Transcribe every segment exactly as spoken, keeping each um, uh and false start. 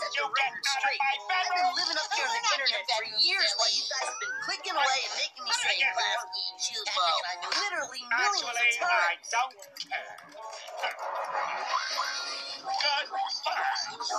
set the record straight. I've been living up here on the internet for years while you guys have been clicking away and making me say klasky, csupo, literally millions of Actually, times. I don't care. Goodbye,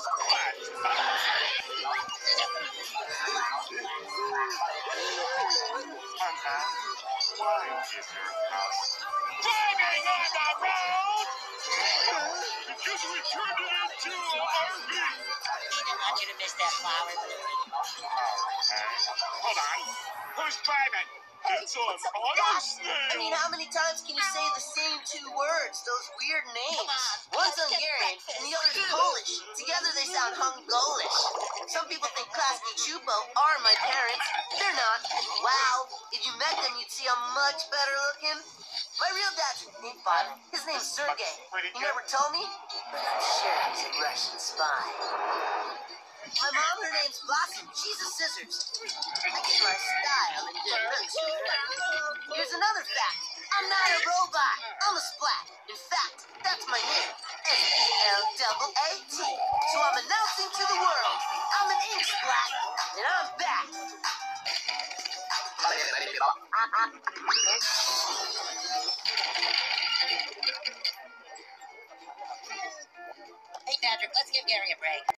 SpongeBob. Why is your house driving on the road? Because we turned it into an R V. He didn't want you to miss that flower, Bluey. Okay. Hold on. Who's driving? It's an auto snail. I mean, how many times can you say the same two words? Those weird names. Come on, One's let's get Hungarian breakfast. and the other's Polish. Together they sound Hungolish. Some people think klasky, csupo are my parents. They're not. Wow, if you met them, you'd see I'm much better looking. My real dad's named Father. His name's Sergey. He never told me, but I'm sure he's a Russian spy. My mom, her name's Blossom. She's a scissors. I get my style and good looks from her. Here's another fact. I'm not a robot. I'm a splat. In fact, that's my name. S P L A T. So I'm announcing to the world, I'm an ink splat, and I'm back. Hey, Patrick, let's give Gary a break.